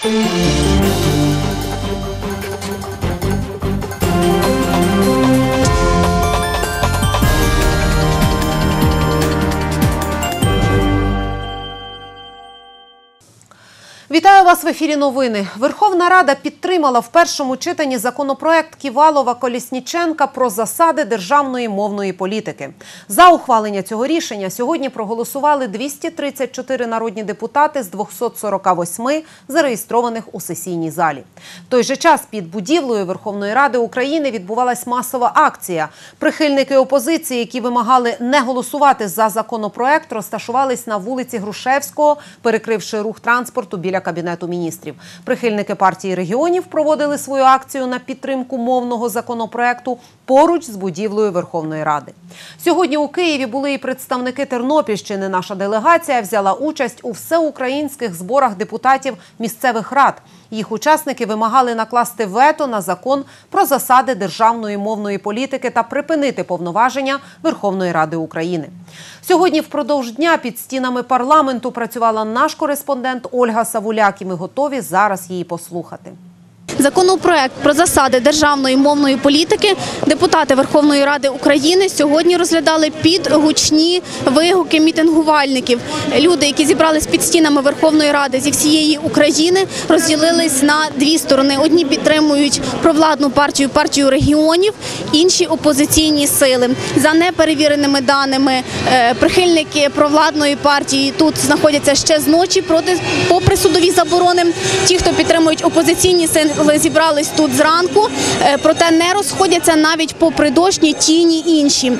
Вітаю вас в ефірі новини. Верховна Рада підтримала в першому читанні законопроект Ківалова-Колєсніченка про засади державної мовної політики. За ухвалення цього рішення сьогодні проголосували 234 народні депутати з 248 зареєстрованих у сесійній залі. В той же час під будівлею Верховної Ради України відбувалась масова акція. Прихильники опозиції, які вимагали не голосувати за законопроект, розташувались на вулиці Грушевського, перекривши рух транспорту біля Кабінету міністрів. Прихильники партії регіонів проводили свою акцію на підтримку мовного законопроекту поруч з будівлею Верховної Ради. Сьогодні у Києві були і представники Тернопільщини. Наша делегація взяла участь у всеукраїнських зборах депутатів місцевих рад. Їх учасники вимагали накласти вето на закон про засади державної мовної політики та припинити повноваження Верховної Ради України. Сьогодні впродовж дня під стінами парламенту працювала наш кореспондент Ольга Савуляк, і ми готові зараз її послухати. Законопроект про засади державної мовної політики депутати Верховної Ради України сьогодні розглядали під гучні вигуки мітингувальників. Люди, які зібрались під стінами Верховної Ради зі всієї України, розділились на дві сторони. Одні підтримують провладну партію, партію регіонів, інші – опозиційні сили. За неперевіреними даними, прихильники провладної партії тут знаходяться ще з ночі попри судові заборони. Ті, хто підтримують опозиційні сили, зібрались тут зранку, проте не розходяться навіть попри дощ ні ті, ні інші.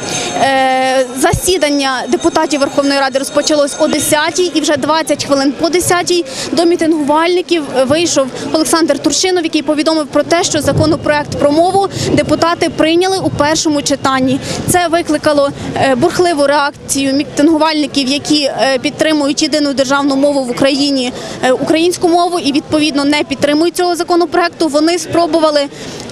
Засідання депутатів Верховної Ради розпочалось о 10-й, і вже 20 хвилин по 10-й до мітингувальників вийшов Олександр Турчинов, який повідомив про те, що законопроект про мову депутати прийняли у першому читанні. Це викликало бурхливу реакцію мітингувальників, які підтримують єдину державну мову в Україні, українську мову, і відповідно не підтримують цього законопроекту. Вони спробували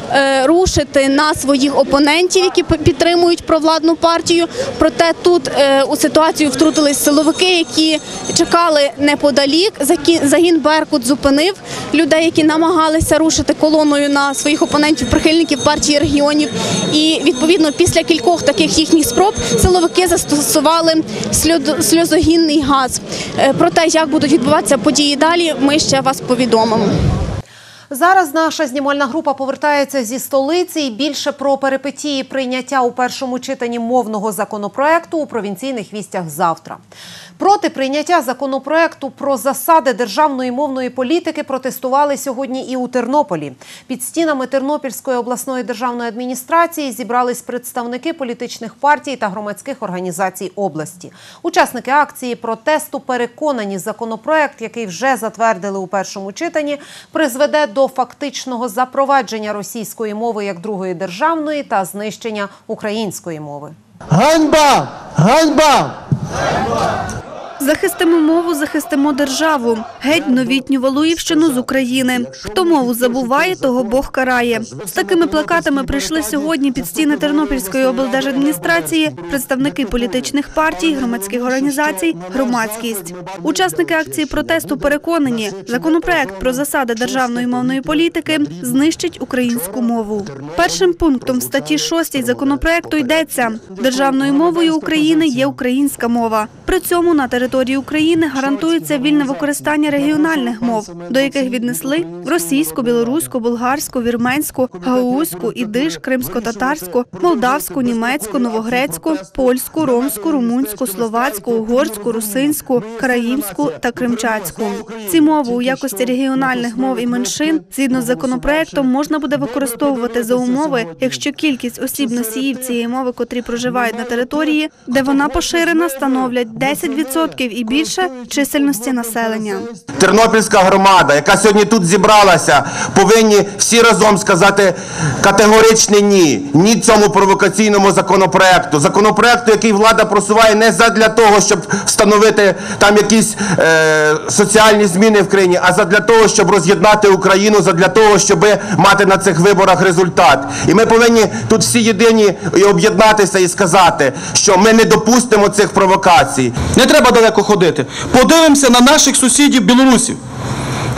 рушити на своїх опонентів, які підтримують провладну партію. Проте тут у ситуацію втрутились силовики, які чекали неподалік. Загін «Беркут» зупинив людей, які намагалися рушити колоною на своїх опонентів, прихильників партії регіонів. І відповідно після кількох таких їхніх спроб силовики застосували сльозогінний газ. Про те, як будуть відбуватися події далі, ми ще вас повідомимо. Зараз наша знімальна група повертається зі столиці і більше про перипетії прийняття у першому читанні мовного законопроекту у провінційних вістях завтра. Проти прийняття законопроекту про засади державної мовної політики протестували сьогодні і у Тернополі. Під стінами Тернопільської обласної державної адміністрації зібрались представники політичних партій та громадських організацій області. Учасники акції протесту переконані, законопроект, який вже затвердили у першому читанні, призведе до фактичного запровадження російської мови як другої державної та знищення української мови. Ганьба! Ганьба! Захистимо мову, захистимо державу. Геть новітню Валуївщину з України. Хто мову забуває, того Бог карає. З такими плакатами прийшли сьогодні під стіни Тернопільської облдержадміністрації представники політичних партій, громадських організацій, громадськість. Учасники акції протесту переконані, законопроект про засади державної мовної політики знищить українську мову. Першим пунктом в статті 6 законопроекту йдеться: державною мовою України є українська мова. При цьому на території України гарантується вільне використання регіональних мов, до яких віднесли російську, білоруську, болгарську, вірменську, гагаузьку, ідиш, кримсько-татарську, молдавську, німецьку, новогрецьку, польську, ромську, румунську, словацьку, угорську, русинську, караїмську та кримчацьку. Ці мови у якості регіональних мов і меншин згідно з законопроектом можна буде використовувати за умови, якщо кількість осіб-носіїв цієї мови, котрі проживають на території, де вона поширена, становлять 10% і більше чисельності населення. Тернопільська громада, яка сьогодні тут зібралася, повинні всі разом сказати категоричне ні. Ні цьому провокаційному законопроекту. Законопроекту, який влада просуває не задля того, щоб встановити там якісь соціальні зміни в країні, а задля того, щоб роз'єднати Україну, задля того, щоб мати на цих виборах результат. І ми повинні тут всі єдині об'єднатися і сказати, що ми не допустимо цих провокацій. Не треба далеко ходити. Подивимося на наших сусідів білорусів.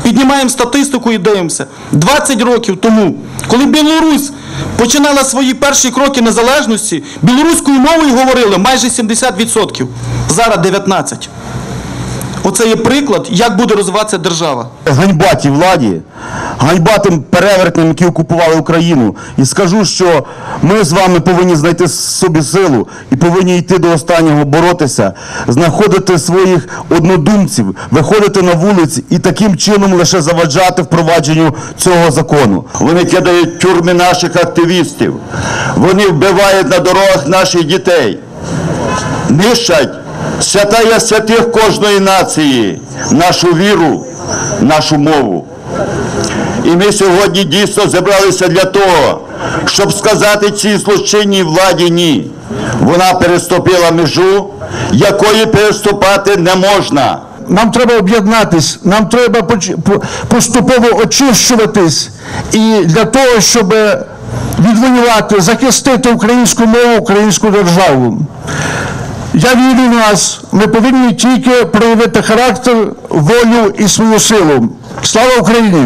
Піднімаємо статистику і дивимося. 20 років тому, коли Білорусь починала свої перші кроки незалежності, білоруською мовою говорили майже 70%. Зараз 19%. Оце є приклад, як буде розвиватися держава. Ганьба тій владі, ганьба тим перевертням, які окупували Україну. І скажу, що ми з вами повинні знайти собі силу і повинні йти до останнього, боротися, знаходити своїх однодумців, виходити на вулиці і таким чином лише заваджати впровадженню цього закону. Вони кидають в тюрми наших активістів, вони вбивають на дорогах наших дітей, нищать святая святих кожної нації, нашу віру, нашу мову. І ми сьогодні дійсно зібралися для того, щоб сказати цій злочинній владі «ні». Вона переступила межу, якої переступати не можна. Нам треба об'єднатись, нам треба поступово очищуватись і для того, щоб відвоювати, захистити українську мову, українську державу. Я вірю в нас, ми повинні тільки проявити характер, волю і свою силу. Слава Україні!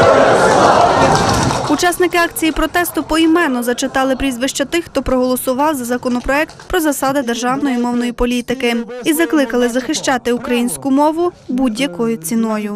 Учасники акції протесту поіменно зачитали прізвища тих, хто проголосував за законопроект про засади державної мовної політики і закликали захищати українську мову будь-якою ціною.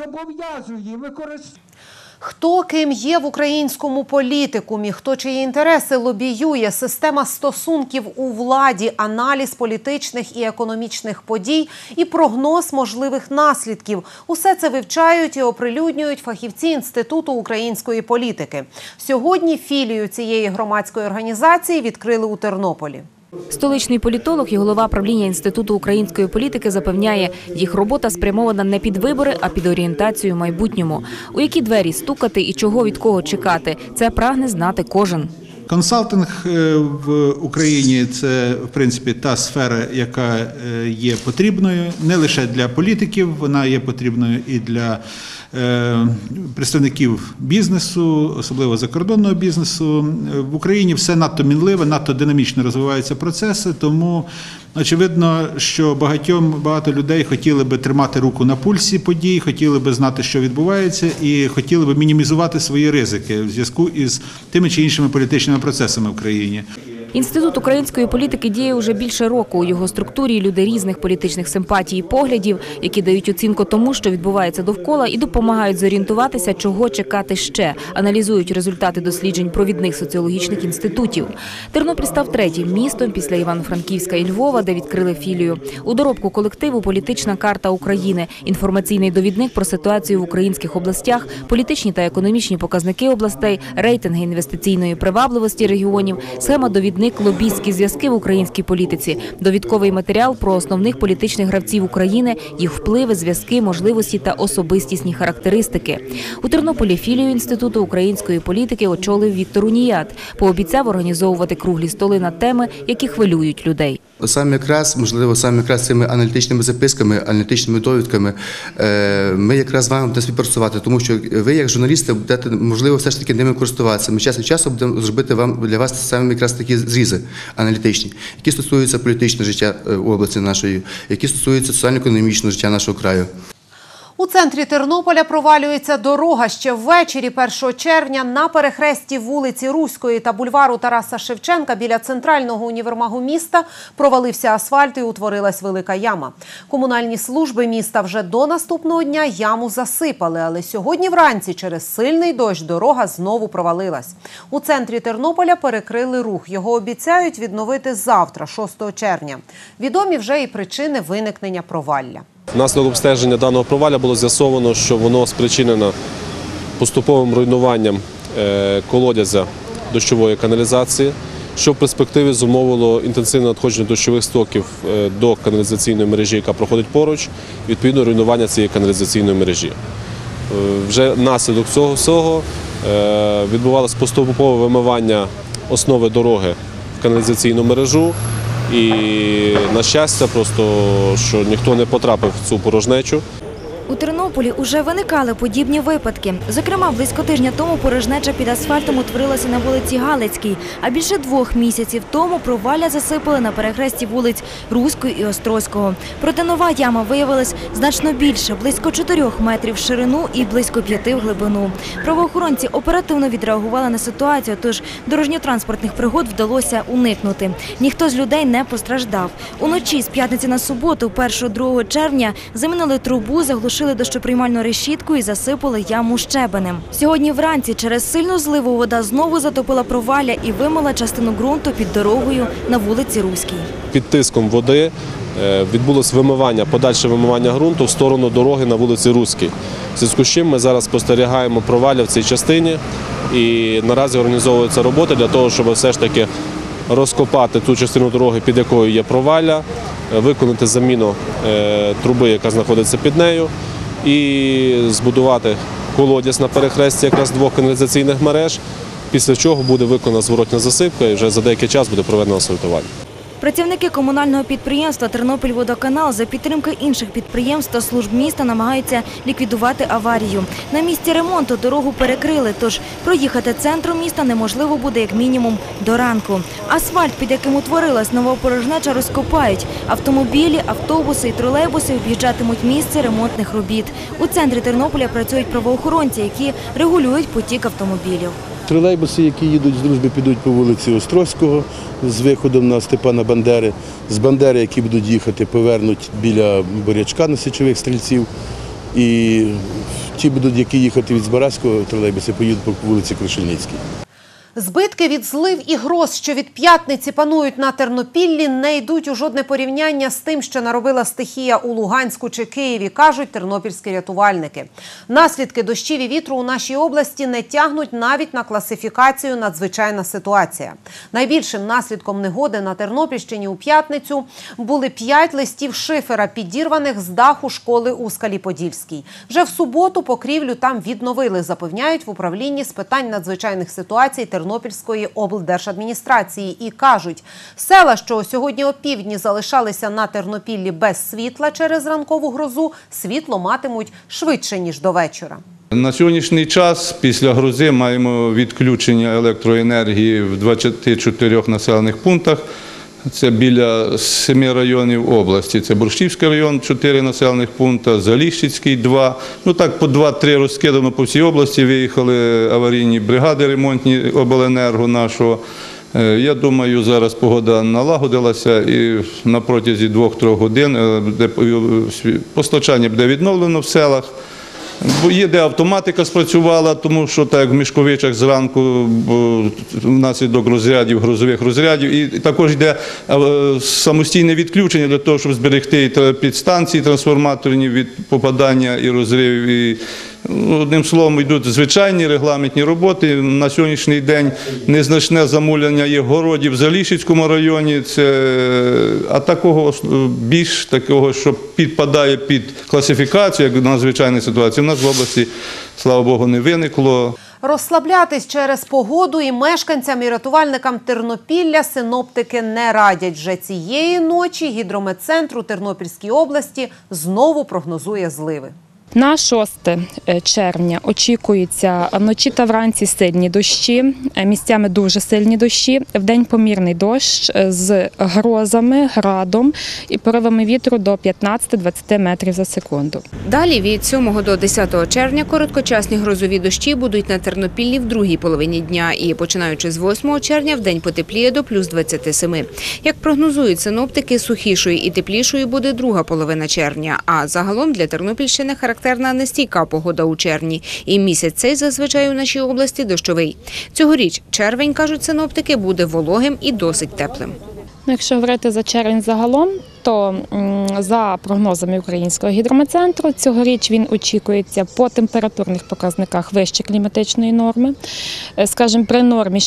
Хто ким є в українському політикумі, хто чиї інтереси лобіює, система стосунків у владі, аналіз політичних і економічних подій і прогноз можливих наслідків. Усе це вивчають і оприлюднюють фахівці Інституту української політики. Сьогодні філію цієї громадської організації відкрили у Тернополі. Столичний політолог і голова правління Інституту української політики запевняє, їх робота спрямована не під вибори, а під орієнтацію в майбутньому. У які двері стукати і чого від кого чекати – це прагне знати кожен. Консалтинг в Україні – це, в принципі, та сфера, яка є потрібною не лише для політиків, вона є потрібною і для представників бізнесу, особливо закордонного бізнесу. В Україні все надто мінливе, надто динамічно розвиваються процеси, тому очевидно, що багато людей хотіли би тримати руку на пульсі подій, хотіли би знати, що відбувається, і хотіли би мінімізувати свої ризики в зв'язку із тими чи іншими політичними процесами в країні. Інститут української політики діє уже більше року. У його структурі люди різних політичних симпатій і поглядів, які дають оцінку тому, що відбувається довкола, і допомагають зорієнтуватися, чого чекати ще. Аналізують результати досліджень провідних соціологічних інститутів. Тернопіль став третім містом після Івано-Франківська і Львова, де відкрили філію. У доробку колективу політична карта України, інформаційний довідник про ситуацію в українських областях, політичні та економічні показники областей, рейтинги інвестиційної привабливості регіонів, схема довідник лобістські зв'язки в українській політиці, довідковий матеріал про основних політичних гравців України, їх впливи, зв'язки, можливості та особистісні характеристики. У Тернополі філію Інституту української політики очолив Віктор Уніят. Пообіцяв організовувати круглі столи на теми, які хвилюють людей. Саме якраз цими аналітичними записками, аналітичними довідками ми якраз з вами будемо співпрацювати, тому що ви, як журналісти, будете, можливо, все ж таки ними користуватися. Ми час від часу будемо зробити для вас саме якраз такі зрізи аналітичні, які стосуються політичного життя області нашої, які стосуються соціально-економічного життя нашого краю. У центрі Тернополя провалюється дорога. Ще ввечері 1 червня на перехресті вулиці Руської та бульвару Тараса Шевченка біля центрального універмагу міста провалився асфальт і утворилась велика яма. Комунальні служби міста вже до наступного дня яму засипали, але сьогодні вранці через сильний дощ дорога знову провалилась. У центрі Тернополя перекрили рух. Його обіцяють відновити завтра, 6 червня. Відомі вже і причини виникнення провалля. Внаслідок обстеження даного провалля було з'ясовано, що воно спричинено поступовим руйнуванням колодязя дощової каналізації, що в перспективі зумовило інтенсивне надходження дощових стоків до каналізаційної мережі, яка проходить поруч, і відповідно руйнування цієї каналізаційної мережі. Вже внаслідок цього всього відбувалося поступове вимивання основи дороги в каналізаційну мережу. І, на щастя, просто, що ніхто не потрапив в цю порожнечу. У Тернополі уже виникали подібні випадки. Зокрема, близько тижня тому порожнеча під асфальтом утворилася на вулиці Галицькій, а більше 2 місяців тому провалля засипали на перехресті вулиць Руської і Острозького. Проте нова яма виявилась значно більше – близько 4 метрів в ширину і близько 5 в глибину. Правоохоронці оперативно відреагували на ситуацію, тож дорожньо-транспортних пригод вдалося уникнути. Ніхто з людей не постраждав. Уночі з п'ятниці на суботу, 1-2 червня, замінили трубу, заглушили дощоприймальну решітку і засипали яму щебенем. Сьогодні вранці через сильну зливу вода знову затопила провалля і вимила частину ґрунту під дорогою на вулиці Руській. Під тиском води відбулося подальше вимивання ґрунту в сторону дороги на вулиці Руській. В зв'язку з чим ми зараз спостерігаємо провалля в цій частині і наразі організовуються роботи для того, щоб все ж таки розкопати ту частину дороги, під якою є провалля, виконати заміну труби, яка знаходиться під нею, і збудувати колодязь на перехресті якраз 2 каналізаційних мереж, після чого буде виконана зворотня засипка і вже за деякий час буде проведено асфальтування. Працівники комунального підприємства «Тернопільводоканал» за підтримки інших підприємств та служб міста намагаються ліквідувати аварію. На місці ремонту дорогу перекрили, тож проїхати центром міста неможливо буде як мінімум до ранку. Асфальт, під яким утворилась нова порожнеча, розкопають. Автомобілі, автобуси і тролейбуси об'їжджатимуть місце ремонтних робіт. У центрі Тернополя працюють правоохоронці, які регулюють потік автомобілів. Тролейбуси, які їдуть з Дружби, підуть по вулиці Острозького з виходом на Степана Бандери. З Бандери, які будуть їхати, повернуть біля Борячка на Січових Стрільців. І ті будуть, які їхати від Збаразького тролейбуси, поїдуть по вулиці Крушельницькій. Збитки від злив і гроз, що від п'ятниці панують на Тернопіллі, не йдуть у жодне порівняння з тим, що наробила стихія у Луганську чи Києві, кажуть тернопільські рятувальники. Наслідки дощів і вітру у нашій області не тягнуть навіть на класифікацію «надзвичайна ситуація». Найбільшим наслідком негоди на Тернопільщині у п'ятницю були 5 листів шифера, підірваних з даху школи у Скалі-Подільській. Вже в суботу покрівлю там відновили, запевняють в управлінні з питань надзвичайних ситуацій Тернопільської облдержадміністрації. І кажуть, села, що сьогодні опівдні залишалися на Тернопіллі без світла через ранкову грозу, світло матимуть швидше, ніж до вечора. На сьогоднішній час після грози маємо відключення електроенергії в 24 населених пунктах. Це біля 7 районів області. Це Борщівський район, 4 населених пункти, Заліщицький – 2. Ну так по 2-3 розкидано по всій області. Виїхали аварійні бригади ремонтні обленерго нашого. Я думаю, зараз погода налагодилася і на протязі 2-3 годин постачання буде відновлено в селах. Є, де автоматика спрацювала, тому що так в Мішковичах зранку внаслідок розрядів, грозових розрядів, і також йде самостійне відключення для того, щоб зберегти підстанції трансформаторні від попадання і розривів. І, одним словом, йдуть звичайні регламентні роботи. На сьогоднішній день незначне замуляння є городів в Заліщицькому районі, а більш такого, що підпадає під класифікацію, як надзвичайна ситуація, в нас в області, слава Богу, не виникло. Розслаблятись через погоду і мешканцям, і рятувальникам Тернопілля синоптики не радять. Вже цієї ночі гідрометцентр у Тернопільській області знову прогнозує зливи. На 6 червня очікуються вночі та вранці сильні дощі, місцями дуже сильні дощі, вдень помірний дощ з грозами, градом і поривами вітру до 15-20 метрів за секунду. Далі від 7 до 10 червня короткочасні грозові дощі будуть на Тернопіллі в другій половині дня і починаючи з 8 червня вдень потепліє до плюс 27. Як прогнозують синоптики, сухішою і теплішою буде друга половина червня, а загалом для Тернопільщини характерна нестійка погода у червні. І місяць цей зазвичай у нашій області дощовий. Цьогоріч червень, кажуть синоптики, буде вологим і досить теплим. Якщо говорити за червень загалом, то за прогнозами Українського гідрометцентру цьогоріч він очікується по температурних показниках вище кліматичної норми. Скажімо, при нормі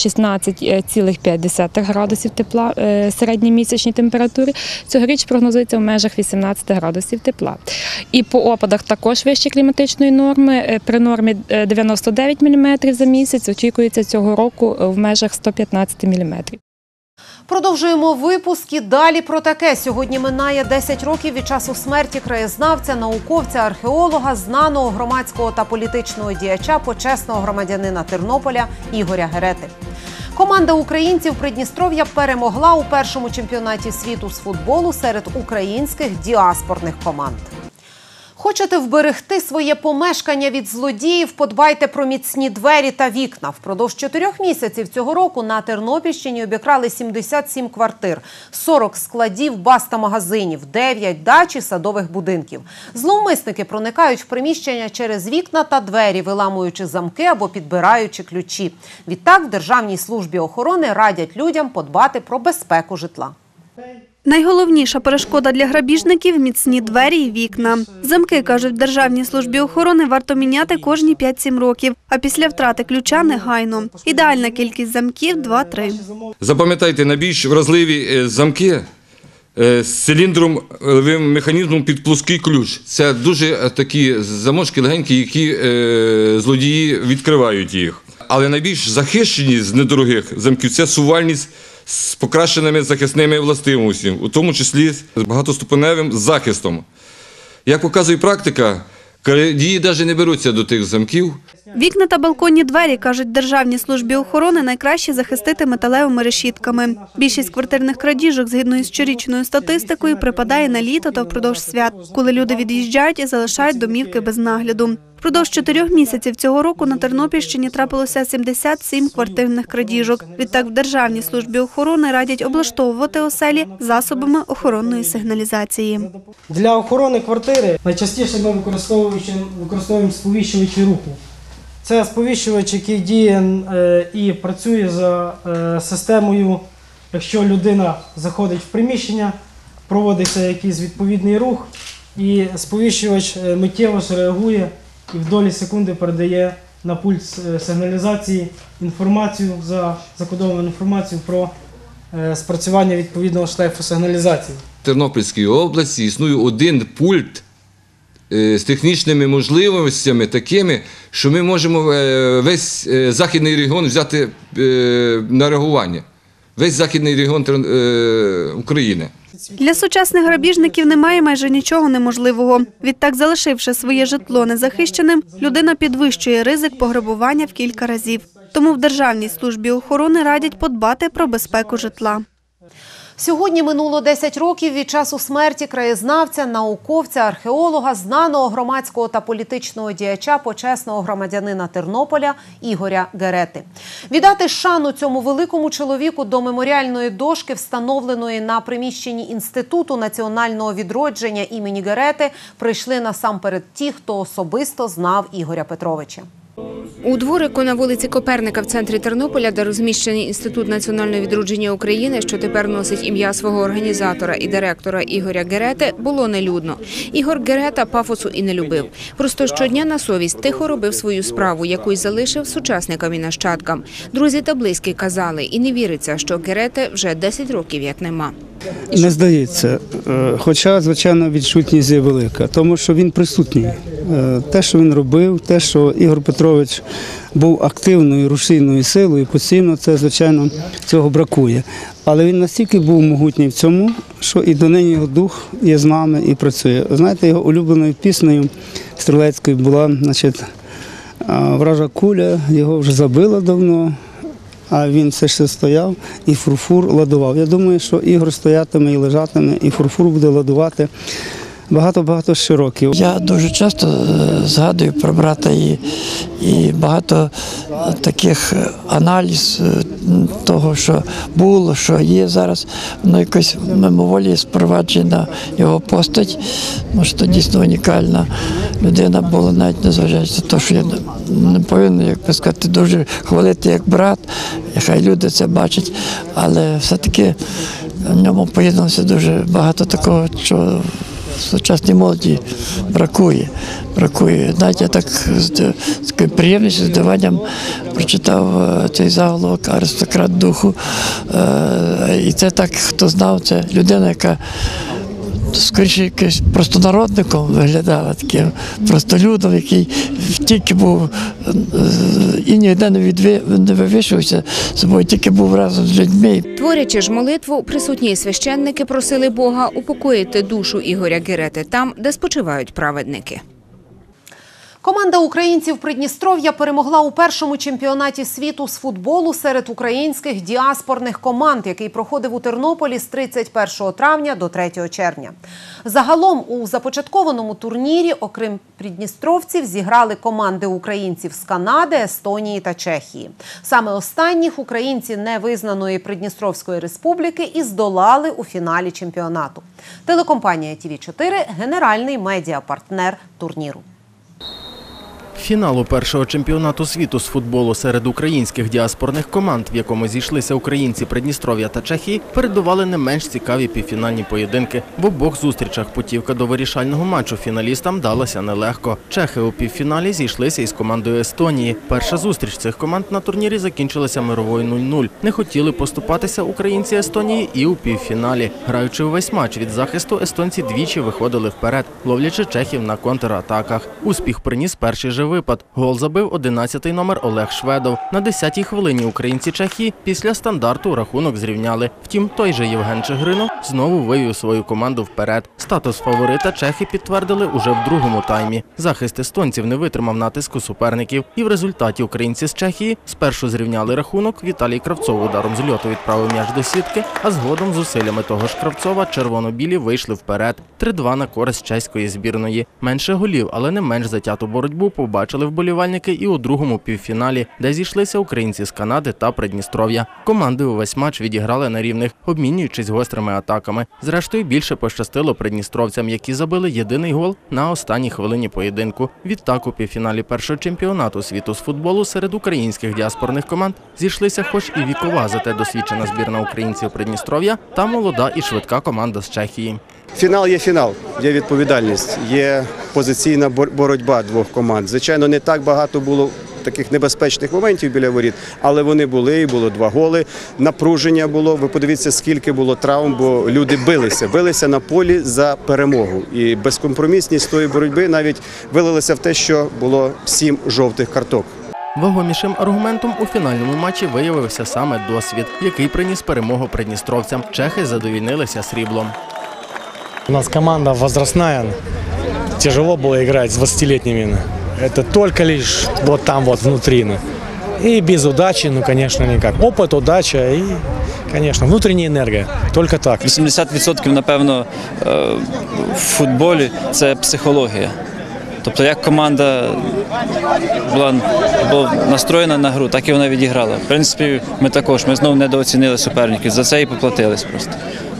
16,5 градусів тепла середньомісячній температурі, цьогоріч прогнозується в межах 18 градусів тепла. І по опадах також вище кліматичної норми. При нормі 99 мм за місяць очікується цього року в межах 115 мм. Продовжуємо випуск і далі про таке. Сьогодні минає 10 років від часу смерті краєзнавця, науковця, археолога, знаного громадського та політичного діяча, почесного громадянина Тернополя Ігоря Герети. Команда українців Придністров'я перемогла у першому чемпіонаті світу з футболу серед українських діаспорних команд. Хочете вберегти своє помешкання від злодіїв? Подбайте про міцні двері та вікна. Впродовж 4 місяців цього року на Тернопільщині обікрали 77 квартир, 40 складів, баз та магазинів, 9 дач і садових будинків. Зловмисники проникають в приміщення через вікна та двері, виламуючи замки або підбираючи ключі. Відтак в Державній службі охорони радять людям подбати про безпеку житла. Найголовніша перешкода для грабіжників – міцні двері і вікна. Замки, кажуть в Державній службі охорони, варто міняти кожні 5-7 років, а після втрати ключа – негайно. Ідеальна кількість замків – 2-3. Запам'ятайте, найбільш вразливі замки з циліндровим механізмом під плоский ключ. Це дуже такі замочки легенькі, які злодії відкривають їх. Але найбільш захищені з недорогих замків – це сувальність з покращеними захисними властивостями, у тому числі з багатоступеневим захистом. Як показує практика, крадії навіть не беруться до тих замків. Вікна та балконні двері, кажуть в Державній службі охорони, найкраще захистити металевими решітками. Більшість квартирних крадіжок, згідно із щорічною статистикою, припадає на літо та впродовж свят, коли люди від'їжджають і залишають домівки без нагляду. Впродовж 4 місяців цього року на Тернопільщині трапилося 77 квартирних крадіжок. Відтак в Державній службі охорони радять облаштовувати оселі засобами охоронної сигналізації. Для охорони квартири найчастіше ми використовуємо сповіщувачі руху. Це сповіщувач, який діє і працює за системою, якщо людина заходить в приміщення, проводиться якийсь відповідний рух, і сповіщувач миттєво ж реагує і в долі секунди передає на пульт сигналізації інформацію, закодовану інформацію про спрацювання відповідного шлейфу сигналізації. В Тернопільській області існує один пульт з технічними можливостями такими, що ми можемо весь західний регіон взяти на реагування. Весь західний регіон України. Для сучасних грабіжників немає майже нічого неможливого. Відтак, залишивши своє житло незахищеним, людина підвищує ризик пограбування в кілька разів. Тому в Державній службі охорони радять подбати про безпеку житла. Сьогодні минуло 10 років від часу смерті краєзнавця, науковця, археолога, знаного громадського та політичного діяча, почесного громадянина Тернополя Ігоря Герети. Віддати шану цьому великому чоловіку до меморіальної дошки, встановленої на приміщенні Інституту національного відродження імені Герети, прийшли насамперед ті, хто особисто знав Ігоря Петровича. У дворику на вулиці Коперника в центрі Тернополя, де розміщений Інститут національного відродження України, що тепер носить ім'я свого організатора і директора Ігоря Герети, було нелюдно. Ігор Герета пафосу і не любив. Просто щодня на совість тихо робив свою справу, яку й залишив сучасникам і нащадкам. Друзі та близькі казали, і не віриться, що Герети вже 10 років як нема. Не здається, хоча, звичайно, відсутність є велика, тому що він присутній. Те, що він робив, те, що Ігор Петрович був активною рушійною силою, постійно це, звичайно, цього бракує. Але він настільки був могутній в цьому, що і донині його дух є з нами і працює. Знаєте, його улюбленою піснею стрілецькою була, значить, вража куля, його вже забила давно, а він все ще стояв і фурфур ладував. Я думаю, що Ігор стоятиме і лежатиме, і фурфур буде ладувати багато-багато ще років. Я дуже часто згадую про брата і багато таких аналіз того, що було, що є зараз, воно якось мимоволі спроваджена його постать, тому що дійсно унікальна людина була, навіть незважаючи на те, що я не повинен, як би сказати, дуже хвалити як брат, хай люди це бачать, але все-таки в ньому поєдналося дуже багато такого, що в сучасній молоді бракує. Навіть я так з такою приємністю, здивуванням прочитав цей заголовок «Аристократ духу». І це так, хто знав, це людина, яка скоріше якийсь простонародником виглядав, таким простолюдом, який тільки був і ніде не вивішувався собою, тільки був разом з людьми. Творячи ж молитву, присутні священники просили Бога упокоїти душу Ігоря Герети там, де спочивають праведники. Команда українців Придністров'я перемогла у першому чемпіонаті світу з футболу серед українських діаспорних команд, який проходив у Тернополі з 31 травня до 3 червня. Загалом у започаткованому турнірі, окрім придністровців, зіграли команди українців з Канади, Естонії та Чехії. Саме останніх українці невизнаної Придністровської республіки і здолали у фіналі чемпіонату. Телекомпанія ТВ4 – генеральний медіапартнер турніру. Фіналу першого чемпіонату світу з футболу серед українських діаспорних команд, в якому зійшлися українці Придністров'я та Чехії, передували не менш цікаві півфінальні поєдинки. В обох зустрічах путівка до вирішального матчу фіналістам далася нелегко. Чехи у півфіналі зійшлися із командою Естонії. Перша зустріч цих команд на турнірі закінчилася мировою 0-0. Не хотіли поступатися українці Естонії і у півфіналі. Граючи увесь матч від захисту, естонці двічі виходили вперед, ловлячи чехів на контратаках. Успіх приніс перший же випад. Гол забив 11-й номер Олег Шведов. На 10-й хвилині українці Чехії після стандарту рахунок зрівняли. Втім, той же Євген Чигринов знову вивів свою команду вперед. Статус фаворита чехи підтвердили уже в другому таймі. Захист естонців не витримав натиску суперників. І в результаті українці з Чехії спершу зрівняли рахунок, Віталій Кравцов ударом з льоту відправив м'яч до сітки, а згодом зусиллями того ж Кравцова червоно-білі вийшли вперед. 3-2 на користь чеської збірної. Менше голів, але не менш затяту боротьбу побачили вболівальники і у другому півфіналі, де зійшлися українці з Канади та Придністров'я. Команди увесь матч відіграли на рівних, обмінюючись гострими атаками. Зрештою, більше пощастило придністровцям, які забили єдиний гол на останній хвилині поєдинку. Відтак у півфіналі першого чемпіонату світу з футболу серед українських діаспорних команд зійшлися хоч і вікова, зате досвідчена збірна українців Придністров'я та молода і швидка команда з Чехії. Фінал, є відповідальність, є позиційна боротьба двох команд. Звичайно, не так багато було таких небезпечних моментів біля воріт, але вони були, і було 2 голи, напруження було. Ви подивіться, скільки було травм, бо люди билися на полі за перемогу. І безкомпромісність тої боротьби навіть вилилася в те, що було 7 жовтих карток. Вагомішим аргументом у фінальному матчі виявився саме досвід, який приніс перемогу придністровцям. Чехи задовільнилися сріблом. У нас команда возрастная, тяжело было играть с 20-летними. Это только лишь вот там вот внутри. И без удачи, конечно, никак. Опыт, удача и, конечно, внутренняя энергия. Только так. 80%, напевно, в футболі – це психологія. Тобто, як команда була настроєна на гру, так і вона відіграла. В принципі, ми знову недооцінили суперників, за це і поплатились просто.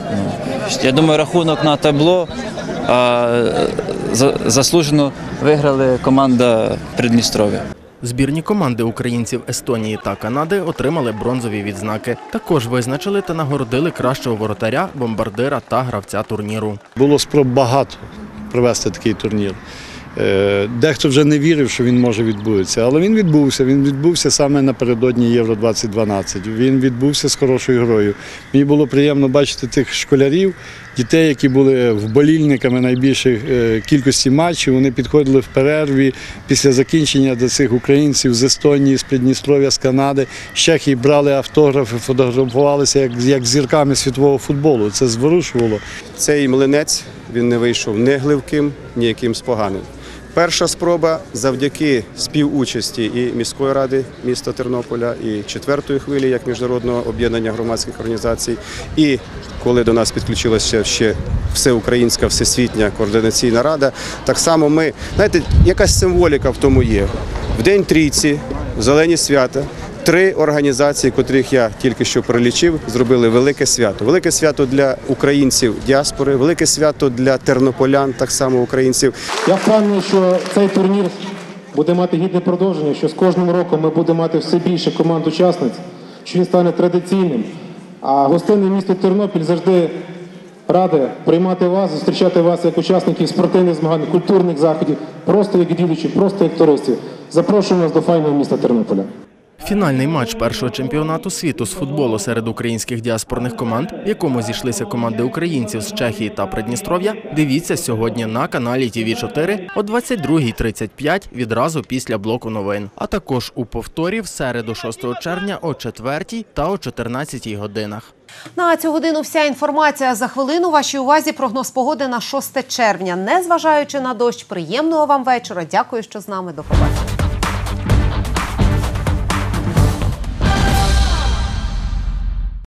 Я думаю, рахунок на табло, а заслужено виграли команда Придністров'я. Збірні команди українців Естонії та Канади отримали бронзові відзнаки. Також визначили та нагородили кращого воротаря, бомбардира та гравця турніру. Було спроб багато провести такий турнір. Дехто вже не вірив, що він може відбутися, але він відбувся. Він відбувся саме напередодні Євро-2012. Він відбувся з хорошою грою. Мені було приємно бачити тих школярів, дітей, які були вболільниками найбільшої кількості матчів. Вони підходили в перерві після закінчення до цих українців з Естонії, з Придністров'я, з Канади. З Чехії брали автографи, фотографувалися як зірками світового футболу. Це зворушувало. Цей млинець, він не вийшов ні гливким, ні якимсь поганим. Перша спроба завдяки співучасті і міської ради міста Тернополя, і 4-ї хвилі, як міжнародного об'єднання громадських організацій, і коли до нас підключилася ще всеукраїнська, всесвітня координаційна рада, так само ми, знаєте, якась символіка в тому є. В День Трійці, в Зелені свята, 3 організації, котрих я тільки що перелічив, зробили велике свято. Велике свято для українців діаспори, велике свято для тернополян, так само українців. Я впевнений, що цей турнір буде мати гідне продовження, що з кожним роком ми будемо мати все більше команд-учасниць, що він стане традиційним. А гостинне місто Тернопіль завжди раде приймати вас, зустрічати вас як учасників спортивних змагань, культурних заходів, просто як відвідувачів, просто як туристів. Запрошуємо вас до файного міста Тернополя. Фінальний матч першого чемпіонату світу з футболу серед українських діаспорних команд, в якому зійшлися команди українців з Чехії та Придністров'я, дивіться сьогодні на каналі ТВ4 о 22:35 відразу після блоку новин. А також у повторі в середу 6 червня о 4 та о 14 годинах. На цю годину вся інформація. За хвилину вашій увазі прогноз погоди на 6 червня. Незважаючи на дощ, приємного вам вечора. Дякую, що з нами. До побачення.